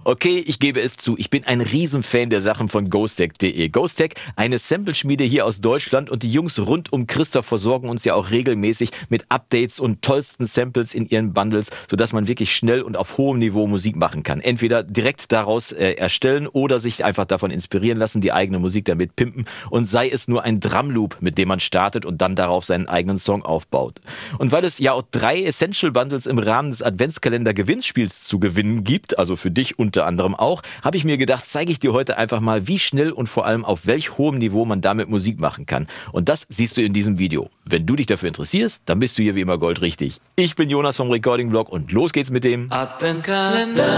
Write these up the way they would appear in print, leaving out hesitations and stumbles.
Okay, ich gebe es zu, ich bin ein Riesenfan der Sachen von ghosttech.de. Ghosttech, eine Sample-Schmiede hier aus Deutschland, und die Jungs rund um Christoph versorgen uns ja auch regelmäßig mit Updates und tollsten Samples in ihren Bundles, sodass man wirklich schnell und auf hohem Niveau Musik machen kann. Entweder direkt daraus erstellen oder sich einfach davon inspirieren lassen, die eigene Musik damit pimpen, und sei es nur ein Drumloop, mit dem man startet und dann darauf seinen eigenen Song aufbaut. Und weil es ja auch 3 Essential Bundles im Rahmen des Adventskalender Gewinnspiels zu gewinnen gibt, also für dich unter anderem auch, habe ich mir gedacht, zeige ich dir heute einfach mal, wie schnell und vor allem auf welch hohem Niveau man damit Musik machen kann. Und das siehst du in diesem Video. Wenn du dich dafür interessierst, dann bist du hier wie immer goldrichtig. Ich bin Jonas vom Recording Blog und los geht's mit dem Adventskalender.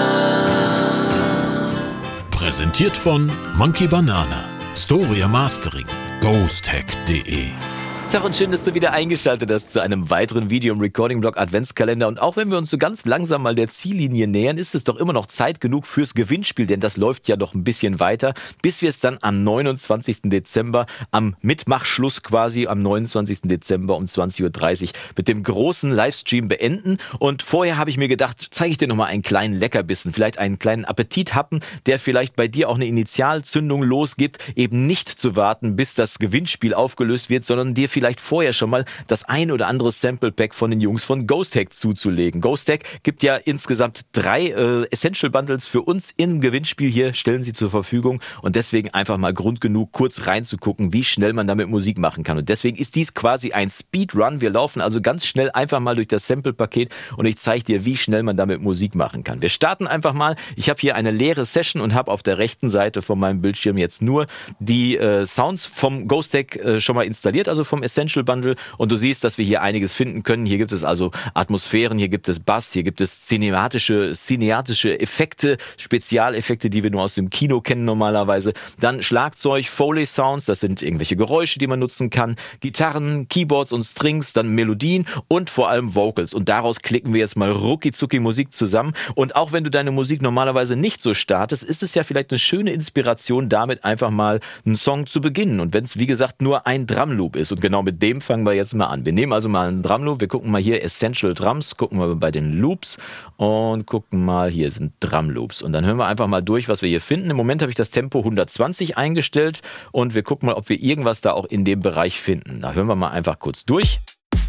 Präsentiert von Monkey Banana, Storia Mastering, ghosttech.de. Tag und schön, dass du wieder eingeschaltet hast zu einem weiteren Video im Recording-Blog Adventskalender. Und auch wenn wir uns so ganz langsam mal der Ziellinie nähern, ist es doch immer noch Zeit genug fürs Gewinnspiel, denn das läuft ja noch ein bisschen weiter, bis wir es dann am 29. Dezember, am Mitmachschluss quasi, am 29. Dezember um 20:30 Uhr mit dem großen Livestream beenden. Und vorher habe ich mir gedacht, zeige ich dir nochmal einen kleinen Leckerbissen, vielleicht einen kleinen Appetithappen, der vielleicht bei dir auch eine Initialzündung losgibt, eben nicht zu warten, bis das Gewinnspiel aufgelöst wird, sondern dir vielleicht vorher schon mal das ein oder andere Sample Pack von den Jungs von Ghosttech zuzulegen. Ghosttech gibt ja insgesamt 3 Essential Bundles für uns im Gewinnspiel hier, stellen sie zur Verfügung, und deswegen einfach mal Grund genug, kurz reinzugucken, wie schnell man damit Musik machen kann. Und deswegen ist dies quasi ein Speedrun. Wir laufen also ganz schnell einfach mal durch das Sample-Paket und ich zeige dir, wie schnell man damit Musik machen kann. Wir starten einfach mal. Ich habe hier eine leere Session und habe auf der rechten Seite von meinem Bildschirm jetzt nur die Sounds vom Ghosttech schon mal installiert, also vom Essential Bundle, und du siehst, dass wir hier einiges finden können. Hier gibt es also Atmosphären, hier gibt es Bass, hier gibt es cineatische Effekte, Spezialeffekte, die wir nur aus dem Kino kennen normalerweise. Dann Schlagzeug, Foley Sounds, das sind irgendwelche Geräusche, die man nutzen kann, Gitarren, Keyboards und Strings, dann Melodien und vor allem Vocals. Und daraus klicken wir jetzt mal rucki-zucki Musik zusammen. Und auch wenn du deine Musik normalerweise nicht so startest, ist es ja vielleicht eine schöne Inspiration, damit einfach mal einen Song zu beginnen. Und wenn es, wie gesagt, nur ein Drumloop ist, und genau mit dem fangen wir jetzt mal an. Wir nehmen also mal einen Drumloop, wir gucken mal hier Essential Drums, gucken wir bei den Loops und gucken mal, hier sind Drumloops. Und dann hören wir einfach mal durch, was wir hier finden. Im Moment habe ich das Tempo 120 eingestellt und wir gucken mal, ob wir irgendwas da auch in dem Bereich finden. Da hören wir mal einfach kurz durch.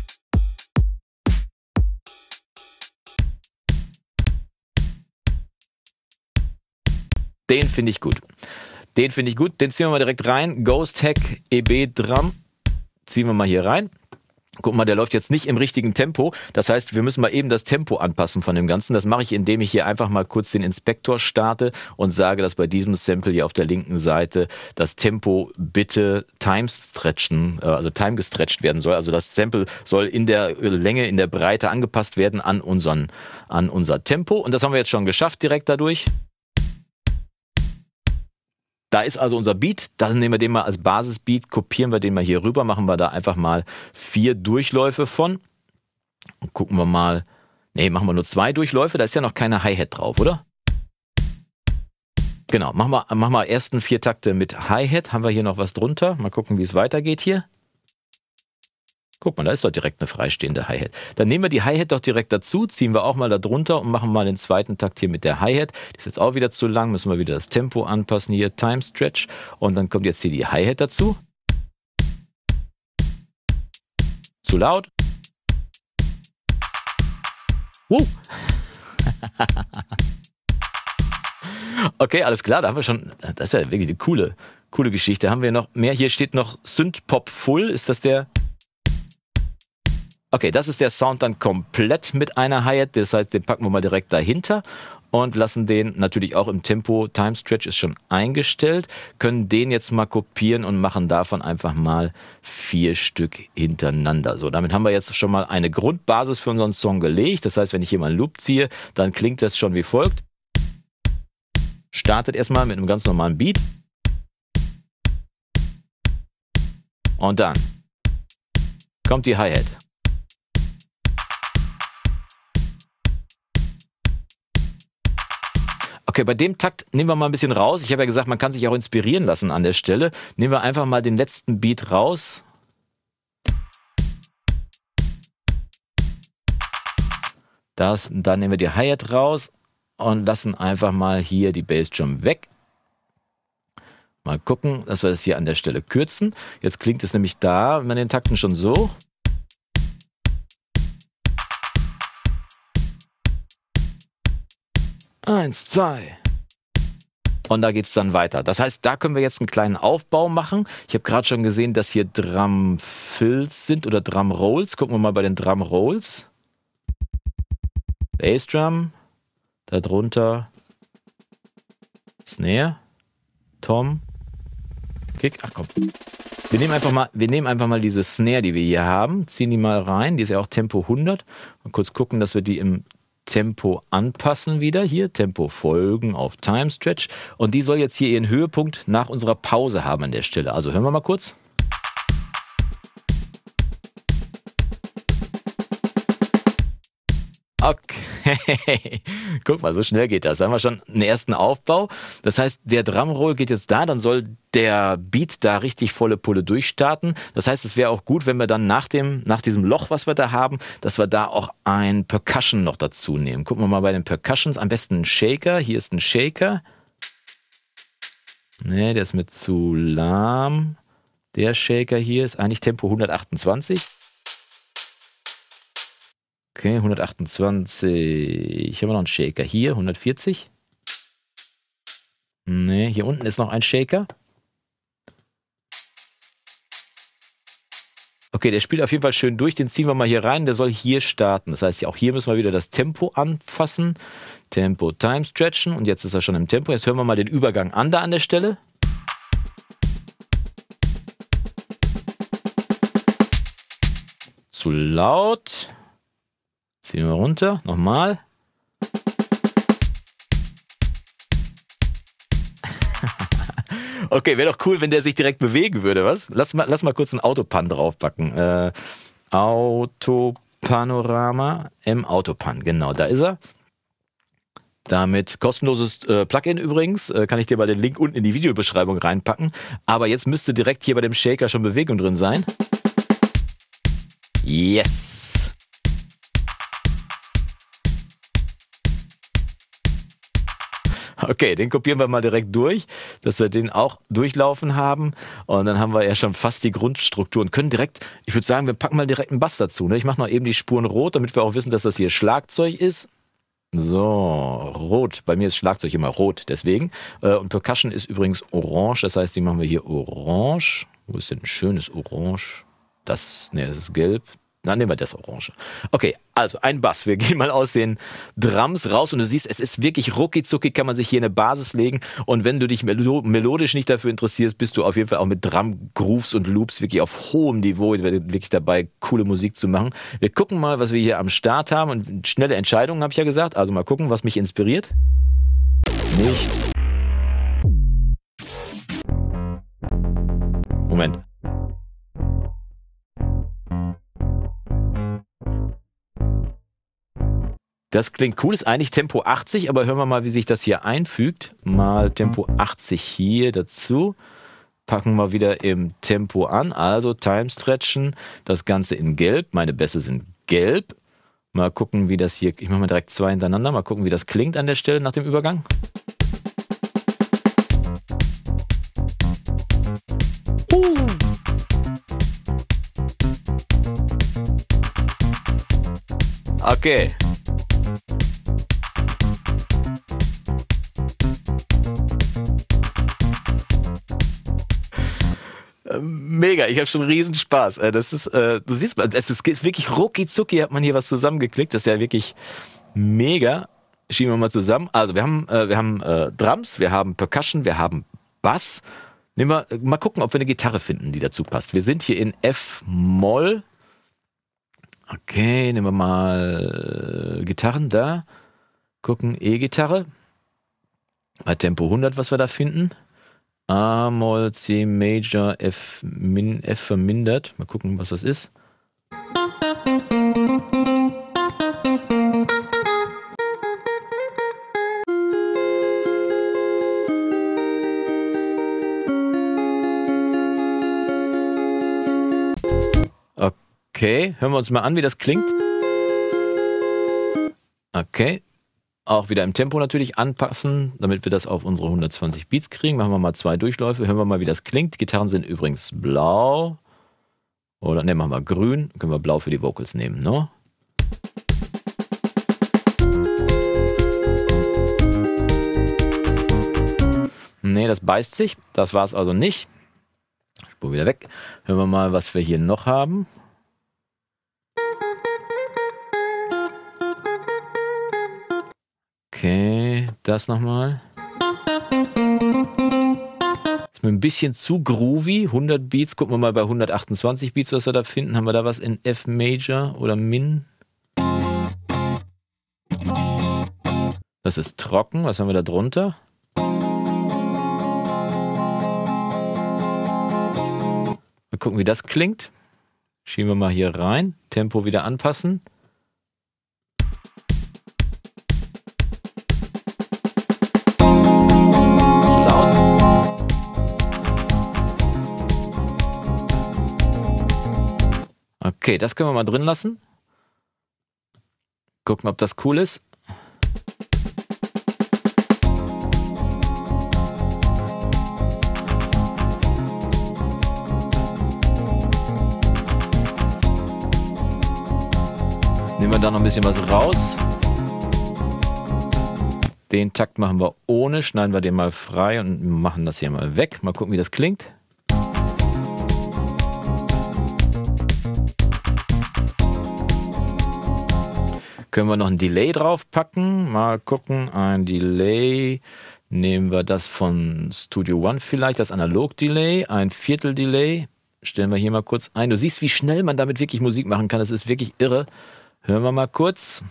Den finde ich gut. Den finde ich gut. Den ziehen wir mal direkt rein. Ghosttech EB Drum. Ziehen wir mal hier rein. Guck mal, der läuft jetzt nicht im richtigen Tempo. Das heißt, wir müssen mal eben das Tempo anpassen von dem Ganzen. Das mache ich, indem ich hier einfach mal kurz den Inspektor starte und sage, dass bei diesem Sample hier auf der linken Seite das Tempo bitte time gestretcht werden soll. Also das Sample soll in der Länge, in der Breite angepasst werden an unser Tempo. Und das haben wir jetzt schon geschafft direkt dadurch. Da ist also unser Beat, dann nehmen wir den mal als Basisbeat, kopieren wir den mal hier rüber, machen wir da einfach mal 4 Durchläufe von. Und gucken wir mal, machen wir nur 2 Durchläufe, da ist ja noch keine Hi-Hat drauf, oder? Genau, machen wir ersten 4 Takte mit Hi-Hat, haben wir hier noch was drunter, mal gucken, wie es weitergeht hier. Guck mal, da ist doch direkt eine freistehende Hi-Hat. Dann nehmen wir die Hi-Hat doch direkt dazu, ziehen wir auch mal da drunter und machen mal den zweiten Takt hier mit der Hi-Hat. Die ist jetzt auch wieder zu lang, müssen wir wieder das Tempo anpassen, hier Time Stretch. Und dann kommt jetzt hier die Hi-Hat dazu. Zu laut. Okay, alles klar, da haben wir schon, das ist ja wirklich eine coole Geschichte. Haben wir noch mehr? Hier steht noch Synth-Pop Full, ist das der? Okay, das ist der Sound dann komplett mit einer Hi-Hat, das heißt, den packen wir mal direkt dahinter und lassen den natürlich auch im Tempo, Time Stretch ist schon eingestellt, können den jetzt mal kopieren und machen davon einfach mal 4 Stück hintereinander. So, damit haben wir jetzt schon mal eine Grundbasis für unseren Song gelegt, das heißt, wenn ich hier mal einen Loop ziehe, dann klingt das schon wie folgt. Startet erstmal mit einem ganz normalen Beat und dann kommt die Hi-Hat. Okay, bei dem Takt nehmen wir mal ein bisschen raus. Ich habe ja gesagt, man kann sich auch inspirieren lassen an der Stelle. Nehmen wir einfach mal den letzten Beat raus. Dann nehmen wir die Hi-Hat raus und lassen einfach mal hier die Bassdrum weg. Mal gucken, dass wir das hier an der Stelle kürzen. Jetzt klingt es nämlich da, in den Takten schon so. Eins, zwei. Und da geht es dann weiter. Das heißt, da können wir jetzt einen kleinen Aufbau machen. Ich habe gerade schon gesehen, dass hier Drum-Fills sind oder Drum-Rolls. Gucken wir mal bei den Drum-Rolls. Bassdrum. Darunter Snare. Tom. Kick. Ach komm. Wir nehmen einfach mal diese Snare, die wir hier haben. Ziehen die mal rein. Die ist ja auch Tempo 100. Mal kurz gucken, dass wir die im Tempo anpassen wieder. Hier, Tempo folgen auf Time Stretch. Und die soll jetzt hier ihren Höhepunkt nach unserer Pause haben an der Stelle. Also hören wir mal kurz. Okay, guck mal, so schnell geht das. Da haben wir schon einen ersten Aufbau. Das heißt, der Drumroll geht jetzt da, dann soll der Beat da richtig volle Pulle durchstarten. Das heißt, es wäre auch gut, wenn wir dann nach diesem Loch, was wir da haben, dass wir da auch ein Percussion noch dazu nehmen. Gucken wir mal bei den Percussions. Am besten ein Shaker. Hier ist ein Shaker. Ne, der ist mir zu lahm. Der Shaker hier ist eigentlich Tempo 128. Okay, 128. Haben wir noch einen Shaker hier, 140. Ne, hier unten ist noch ein Shaker. Okay, der spielt auf jeden Fall schön durch. Den ziehen wir mal hier rein. Der soll hier starten. Das heißt, auch hier müssen wir wieder das Tempo anfassen. Tempo Time stretchen. Und jetzt ist er schon im Tempo. Jetzt hören wir mal den Übergang an da an der Stelle. Zu laut. Ziehen wir runter. Nochmal. Okay, wäre doch cool, wenn der sich direkt bewegen würde, was? Lass mal kurz einen Autopan draufpacken. Autopanorama. Autopan, genau, da ist er. Damit kostenloses Plugin übrigens. Kann ich dir mal den Link unten in die Videobeschreibung reinpacken. Aber jetzt müsste direkt hier bei dem Shaker schon Bewegung drin sein. Yes! Okay, den kopieren wir mal direkt durch, dass wir den auch durchlaufen haben. Und dann haben wir ja schon fast die Grundstruktur und können direkt, ich würde sagen, wir packen mal direkt einen Bass dazu. Ne? Ich mache noch eben die Spuren rot, damit wir auch wissen, dass das hier Schlagzeug ist. So, rot. Bei mir ist Schlagzeug immer rot, deswegen. Und Percussion ist übrigens orange, das heißt, die machen wir hier orange. Wo ist denn ein schönes Orange? Das ist gelb. Dann nehmen wir das Orange. Okay, also ein Bass. Wir gehen mal aus den Drums raus und du siehst, es ist wirklich rucki-zucki, kann man sich hier eine Basis legen. Und wenn du dich melodisch nicht dafür interessierst, bist du auf jeden Fall auch mit Drum-Grooves und Loops wirklich auf hohem Niveau wirklich dabei, coole Musik zu machen. Wir gucken mal, was wir hier am Start haben. Und schnelle Entscheidungen, habe ich ja gesagt. Also mal gucken, was mich inspiriert. Nicht. Moment. Das klingt cool, ist eigentlich Tempo 80, aber hören wir mal, wie sich das hier einfügt. Mal Tempo 80 hier dazu. Packen wir wieder im Tempo an, also Time stretchen, das Ganze in gelb. Meine Bässe sind gelb. Mal gucken, wie das hier, ich mache mal direkt zwei hintereinander, mal gucken, wie das klingt an der Stelle nach dem Übergang. Okay. Mega, ich habe schon riesen Spaß. Das ist, du siehst mal, es ist wirklich rucki-zucki, hat man hier was zusammengeklickt. Das ist ja wirklich mega. Schieben wir mal zusammen. Also wir haben Drums, wir haben Percussion, wir haben Bass. Nehmen wir mal gucken, ob wir eine Gitarre finden, die dazu passt. Wir sind hier in F-Moll. Okay, nehmen wir mal Gitarren da. Gucken, E-Gitarre. Bei Tempo 100, was wir da finden. A-Moll, C Major, F vermindert. Mal gucken, was das ist. Okay, hören wir uns mal an, wie das klingt. Okay. auch wieder im Tempo natürlich anpassen, damit wir das auf unsere 120 Beats kriegen. Machen wir mal 2 Durchläufe, hören wir mal, wie das klingt. Die Gitarren sind übrigens blau. Oder ne, machen wir grün. Können wir blau für die Vocals nehmen, ne? Ne, das beißt sich. Das war es also nicht. Spur wieder weg. Hören wir mal, was wir hier noch haben. Okay, das nochmal. Ist mir ein bisschen zu groovy. 100 Beats. Gucken wir mal bei 128 Beats, was wir da finden. Haben wir da was in F Major oder Min? Das ist trocken. Was haben wir da drunter? Mal gucken, wie das klingt. Schieben wir mal hier rein. Tempo wieder anpassen. Okay, das können wir mal drin lassen. Gucken, ob das cool ist. Nehmen wir da noch ein bisschen was raus. Den Takt machen wir ohne, schneiden wir den mal frei und machen das hier mal weg. Mal gucken, wie das klingt. Können wir noch ein Delay drauf packen? Mal gucken, ein Delay. Nehmen wir das von Studio One vielleicht, das Analog-Delay, ein Viertel-Delay. Stellen wir hier mal kurz ein. Du siehst, wie schnell man damit wirklich Musik machen kann. Das ist wirklich irre. Hören wir mal kurz.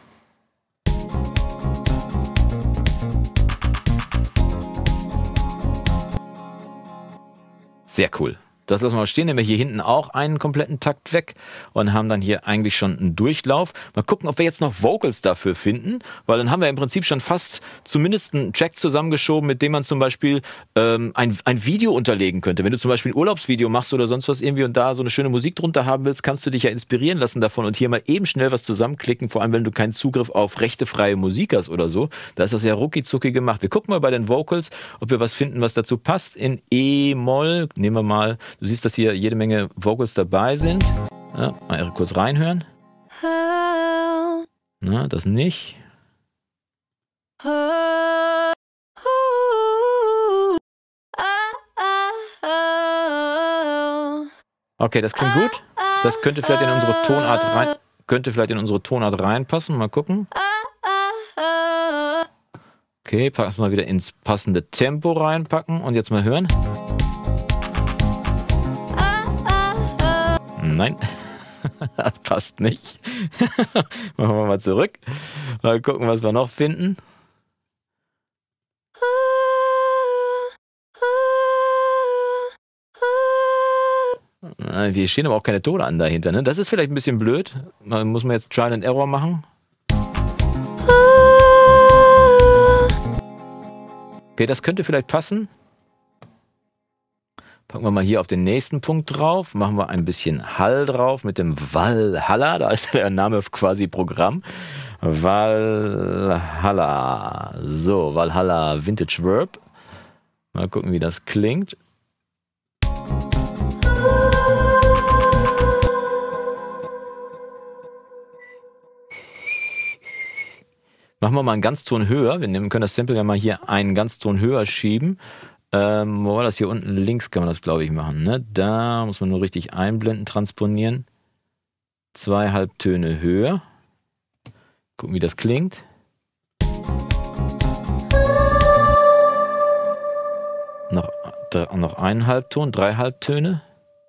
Sehr cool. Das lassen wir mal stehen, nehmen wir hier hinten auch einen kompletten Takt weg und haben dann hier eigentlich schon einen Durchlauf. Mal gucken, ob wir jetzt noch Vocals dafür finden, weil dann haben wir im Prinzip schon fast zumindest einen Track zusammengeschoben, mit dem man zum Beispiel ein Video unterlegen könnte. Wenn du zum Beispiel ein Urlaubsvideo machst oder sonst was irgendwie und da so eine schöne Musik drunter haben willst, kannst du dich ja inspirieren lassen davon und hier mal eben schnell was zusammenklicken, vor allem wenn du keinen Zugriff auf rechtefreie Musik hast oder so. Da ist das ja rucki-zucki gemacht. Wir gucken mal bei den Vocals, ob wir was finden, was dazu passt. In E-Moll, nehmen wir mal. Du siehst, dass hier jede Menge Vocals dabei sind. Ja, mal kurz reinhören. Na, das nicht. Okay, das klingt gut. Das könnte vielleicht in unsere Tonart reinpassen. Mal gucken. Okay, packen wir mal wieder ins passende Tempo reinpacken und jetzt mal hören. Nein, das passt nicht. Machen wir mal zurück. Mal gucken, was wir noch finden. Wir stehen aber auch keine Tone an dahinter. Ne? Das ist vielleicht ein bisschen blöd. Muss man jetzt Trial and Error machen. Okay, das könnte vielleicht passen. Packen wir mal hier auf den nächsten Punkt drauf. Machen wir ein bisschen Hall drauf mit dem Valhalla. Da ist der Name quasi Programm. Valhalla. So, Valhalla Vintage Verb. Mal gucken, wie das klingt. Machen wir mal einen Ganzton höher. Wir können das Sample ja mal hier einen Ganzton höher schieben. Wo war das? Hier unten links kann man das, glaube ich, machen. Ne? Da muss man nur richtig einblenden, transponieren. 2 Halbtöne höher. Gucken, wie das klingt. Noch einen Halbton, 3 Halbtöne.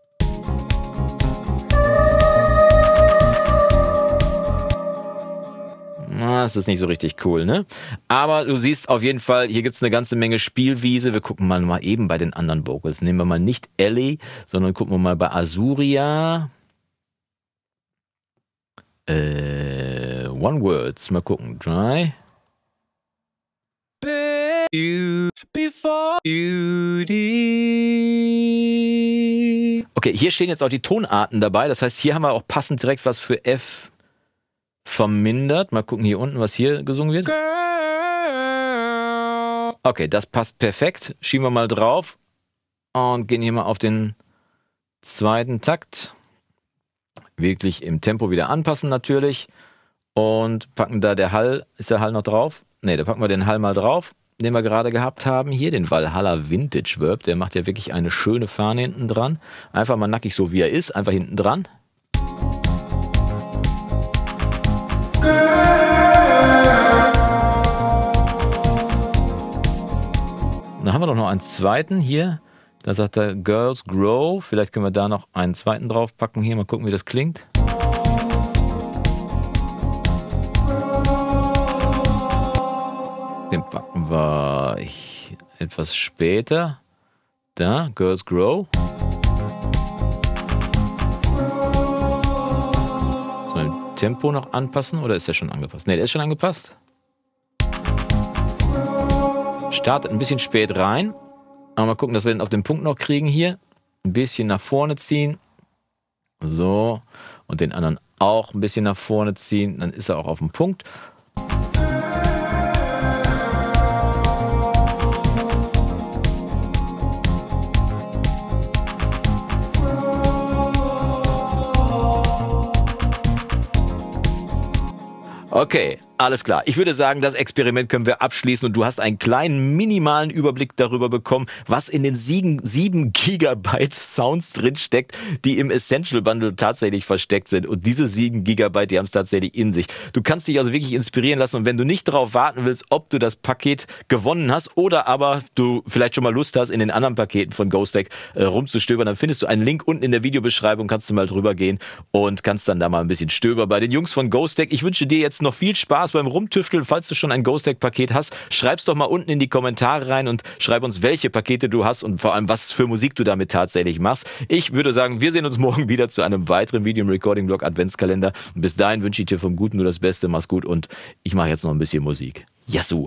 Das ist nicht so richtig cool, ne? Aber du siehst auf jeden Fall, hier gibt es eine ganze Menge Spielwiese. Wir gucken mal eben bei den anderen Vocals. Nehmen wir mal nicht Ellie, sondern gucken wir mal bei Azuria. One Words. Mal gucken. Dry. Okay, hier stehen jetzt auch die Tonarten dabei. Das heißt, hier haben wir auch passend direkt was für F vermindert. Mal gucken hier unten, was hier gesungen wird. Okay, das passt perfekt. Schieben wir mal drauf und gehen hier mal auf den zweiten Takt. Wirklich im Tempo wieder anpassen natürlich. Und packen da ist der Hall noch drauf? Ne, da packen wir den Hall mal drauf, den wir gerade gehabt haben. Hier den Valhalla Vintage Verb, der macht ja wirklich eine schöne Fahne hinten dran. Einfach mal nackig so wie er ist, einfach hinten dran. Dann haben wir doch noch einen zweiten hier. Da sagt er Girls Grow. Vielleicht können wir da noch einen zweiten drauf packen. Hier mal gucken, wie das klingt. Den packen wir etwas später. Da, Girls Grow. Sollen wir das Tempo noch anpassen oder ist der schon angepasst? Ne, der ist schon angepasst. Startet ein bisschen spät rein. Aber mal gucken, dass wir den auf den Punkt noch kriegen hier. Ein bisschen nach vorne ziehen. So. Und den anderen auch ein bisschen nach vorne ziehen. Dann ist er auch auf dem Punkt. Okay, alles klar. Ich würde sagen, das Experiment können wir abschließen und du hast einen kleinen, minimalen Überblick darüber bekommen, was in den 7 Gigabyte Sounds drin steckt, die im Essential Bundle tatsächlich versteckt sind. Und diese 7 Gigabyte, die haben es tatsächlich in sich. Du kannst dich also wirklich inspirieren lassen und wenn du nicht darauf warten willst, ob du das Paket gewonnen hast oder aber du vielleicht schon mal Lust hast, in den anderen Paketen von Ghosttech rumzustöbern, dann findest du einen Link unten in der Videobeschreibung, kannst du mal drüber gehen und kannst dann da mal ein bisschen stöbern bei den Jungs von Ghosttech. Ich wünsche dir jetzt noch viel Spaß beim Rumtüfteln. Falls du schon ein Ghosttech-Paket hast, schreib's doch mal unten in die Kommentare rein und schreib uns, welche Pakete du hast und vor allem, was für Musik du damit tatsächlich machst. Ich würde sagen, wir sehen uns morgen wieder zu einem weiteren Video im Recording-Blog Adventskalender. Und bis dahin wünsche ich dir vom Guten nur das Beste. Mach's gut und ich mache jetzt noch ein bisschen Musik. Yassou!